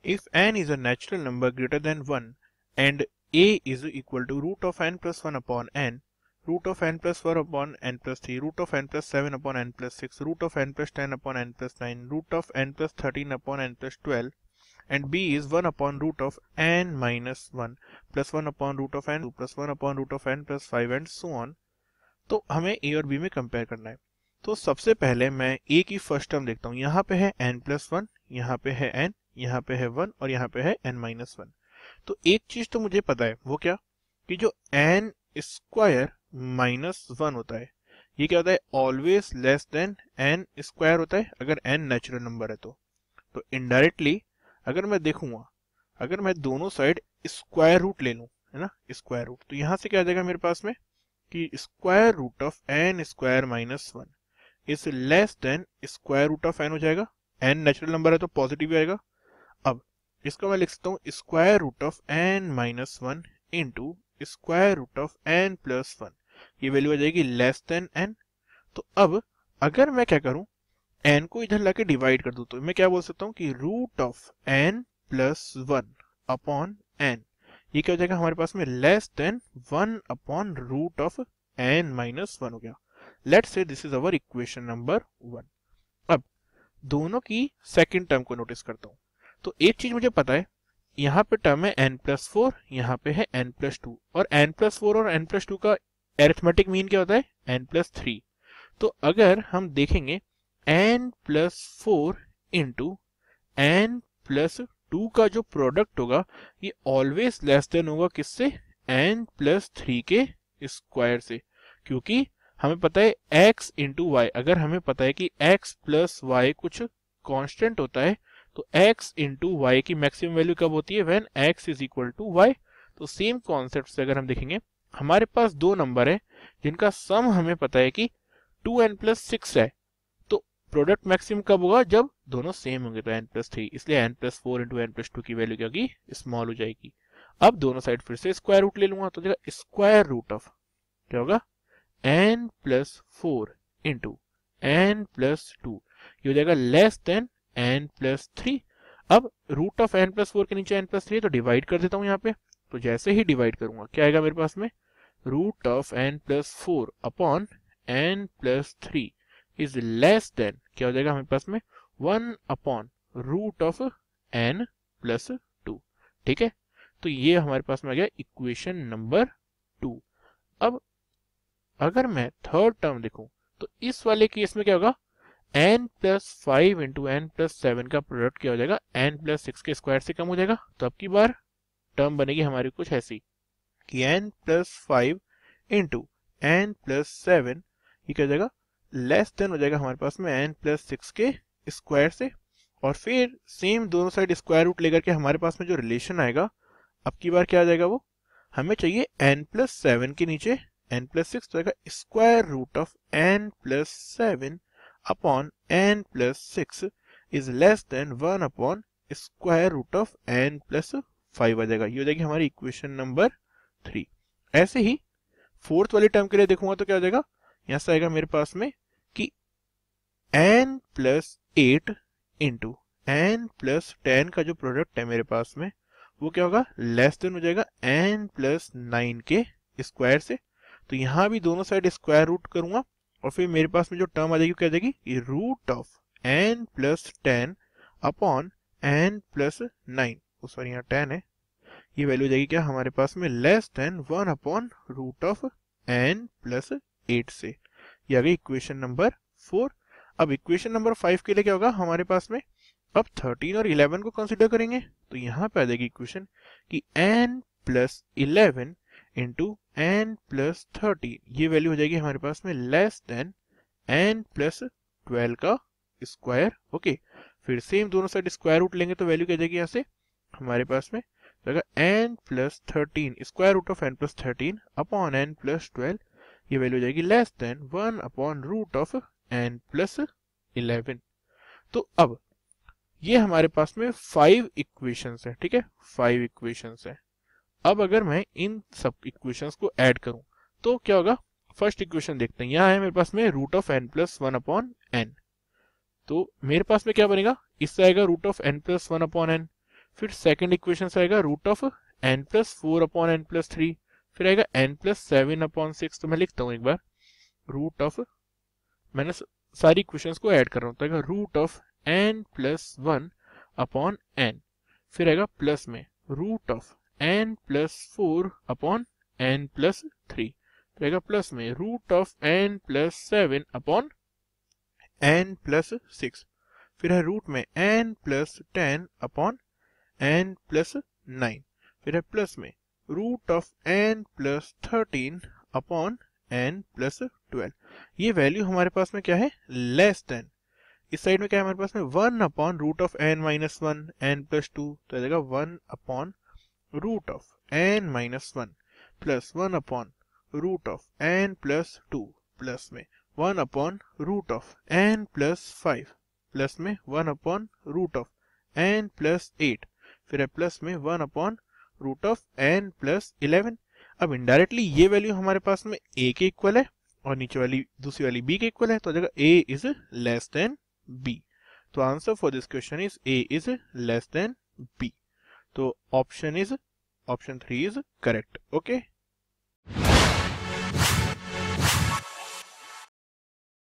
If n is a natural number greater than 1 and a is equal to root of n plus 1 upon n, root of n plus 4 upon n plus 3, root of n plus 7 upon n plus 6, root of n plus 10 upon n plus 9, root of n plus 13 upon n plus 12, and b is 1 upon root of n minus 1 plus 1 upon root of n plus 1 upon root of n plus 5 and so on, तो हमें a और b में compare करना है। तो सबसे पहले मैं a की फर्स्ट टर्म देखता हूँ। यहाँ पे है n प्लस 1, यहाँ पे है n, यहाँ पे है 1 और यहाँ पे है n माइनस 1। तो एक चीज तो मुझे पता है, वो क्या, कि जो n स्क्वायर माइनस 1 होता है ये क्या होता है, always less than n square होता है अगर n नेचुरल नंबर है। तो इनडायरेक्टली अगर मैं देखूंगा, अगर मैं दोनों साइड स्क्वायर रूट ले लूं, है ना, स्क्वायर रूट, तो यहां से क्या आ जाएगा मेरे पास में कि square root of n square minus 1 is less than square root of n हो जाएगा। n नेचुरल नंबर है तो पॉजिटिव आएगा। अब इसको मैं लिख सकता हूँ square root of n minus 1 into square root of n plus 1, ये वैल्यू आ जाएगी लेस देन n। तो अब अगर मैं क्या करूं, n को इधर लाके डिवाइड कर दूं, तो मैं क्या बोल सकता हूं कि root of n plus 1 upon n, ये क्या हो जाएगा हमारे पास में, less than 1 upon root of n minus 1 हो गया। Let's say this is our equation number 1। अब दोनों की सेकंड टर्म को नोटिस करता हूं। तो एक चीज मुझे पता है, यहाँ पे टर्म है n प्लस 4, यहाँ पे है n प्लस 2, और n प्लस 4 और n प्लस 2 का एरिथमेटिक मीन क्या होता है, n प्लस 3। तो अगर हम देखेंगे n plus 4 into n plus 2 का जो प्रोडक्ट होगा ये ऑलवेज लेस देन होगा किससे, n प्लस 3 के स्क्वायर से, क्योंकि हमें पता है x इंटू वाई, अगर हमें पता है कि x प्लस वाई कुछ कांस्टेंट होता है तो x इंटू वाई की मैक्सिमम वैल्यू कब होती है, when x is equal to y. तो सेम कॉन्सेप्ट से अगर हम देखेंगे, हमारे पास दो नंबर है जिनका सम हमें पता है कि 2n प्लस 6 है, तो प्रोडक्ट मैक्सिमम कब होगा, जब दोनों सेम होंगे, तो n प्लस 3, इसलिए n plus 4 into n plus 2 की वैल्यू क्या होगी, स्मॉल हो जाएगी। अब दोनों साइड फिर से स्क्वायर रूट ले लूंगा, तो देखा स्क्वायर रूट ऑफ क्या होगा, n plus 4 into n plus 2, ये हो जाएगा लेस देन n प्लस 3। अब रूट ऑफ n प्लस 4 के नीचे n प्लस 3 तो डिवाइड कर देता हूँ यहाँ पे। तो जैसे ही डिवाइड करूंगा क्या आएगा मेरे पास में, root of n plus 4 upon n plus 3 is less than क्या हो जाएगा हमारे पास में, 1 upon root of n plus 2। ठीक है, तो ये हमारे पास में आ गया इक्वेशन नंबर 2। अब अगर मैं थर्ड टर्म देखूं तो इस वाले केस में क्या होगा, n plus 5 into n plus 7 का प्रोडक्ट क्या हो जाएगा, n प्लस 6 के स्क्वायर से कम हो जाएगा। तो अब की बार टर्म बनेगी हमारी कुछ ऐसी कि n plus 5 into n plus 7 ये क्या हो जाएगा, लेस देन हो जाएगा हमारे पास में n प्लस 6 के स्क्वायर से। और फिर सेम दोनों साइड स्क्वायर रूट लेकर के हमारे पास में जो रिलेशन आएगा अब की बार क्या आ जाएगा, वो हमें चाहिए n प्लस 7 के नीचे n प्लस 6, तो आएगा square root of n plus 7 upon n plus 6 is less than 1 upon square root of n plus 5 आ जाएगा। ये हो जाएगी हमारी इक्वेशन नंबर 3। ऐसे ही फोर्थ वाली टर्म के लिए देखूंगा तो क्या हो जाएगा, यहां से आएगा मेरे पास में कि n plus 8 into n plus 10 का जो प्रोडक्ट है मेरे पास में वो क्या होगा, लेस देन हो जाएगा n प्लस 9 के स्क्वायर से। तो यहां भी दोनों साइड स्क्वायर रूट करूंगा और फिर मेरे पास में जो टर्म आ जाएगी क्या आ जाएगी, ये root of n plus 10 upon n plus 9, sorry यहाँ 10 है, ये वैल्यू हो जाएगी क्या हमारे पास में, less than 1 upon root of n plus 8 से। ये आ गई इक्वेशन नंबर 4। अब इक्वेशन नंबर 5 के लिए क्या होगा हमारे पास में, अब 13 और 11 को कंसिडर करेंगे तो यहाँ पे आ जाएगी इक्वेशन कि n plus 11 into n plus 13, ये वैल्यू हो जाएगी हमारे पास में लेस देन n प्लस 12 का स्क्वायर। ओके, फिर सेम दोनों साइड स्क्वायर रूट लेंगे तो वैल्यू क्या जाएगी यहाँ से हमारे पास में, तो n plus 13 square root of n plus 13 upon n plus 12, ये वैल्यू हो जाएगी less than 1 upon root of n plus 11। तो अब ये हमारे पास में 5 इक्वेशंस है। ठीक है, 5 इक्वेशंस है। अब अगर मैं इन सब इक्वेशंस को ऐड करूं तो क्या होगा, फर्स्ट इक्वेशन देखते हैं। यहाँ है मेरे पास में root of n plus 1 upon n, तो मेरे पास में क्या बनेगा, इससे आएगा root of n plus 1 upon n, फिर सेकंड इक्वेशन से आएगा root of n plus 4 upon n plus 3, फिर आएगा n प्लस 7 अपॉन 6। तो मैं लिखता हूँ एक बार, रूट ऑफ, मैंने सारी इक्वेशंस को ऐड कर रहा हूँ, तो आएगा root of n plus 1 upon n, फिर आएगा प्लस में root of n plus 4 upon n plus 3, तो आएगा प्लस में root of n plus 7 upon n plus 6, फिर है रूट में n plus 10 upon n plus 9, फिर है प्लस में root of n plus 13 upon n plus 12। ये वैल्यू हमारे पास में क्या है, लेस देन। इस साइड में क्या है हमारे पास में 1 upon root of n minus 1 n plus 2, तो आ जाएगा 1 upon root of n minus 1 plus 1 upon root of n plus 2 plus में 1 upon root of n plus 5 plus में 1 upon root of n plus 8, फिर है प्लस में 1 upon root of n plus 11। अब indirectly ये वैल्यू हमारे पास में a के इक्वल है और नीचे वाली दूसरी वाली b के इक्वल है, तो आ जाएगा a is less than b। तो answer for this question is a is less than b। तो ऑप्शन 3 इज करेक्ट। ओके।